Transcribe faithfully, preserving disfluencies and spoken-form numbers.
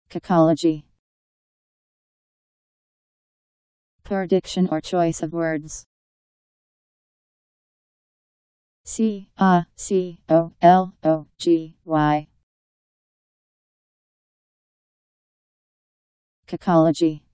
Cacology. Poor diction or choice of words. C A C O L O G Y. Cacology.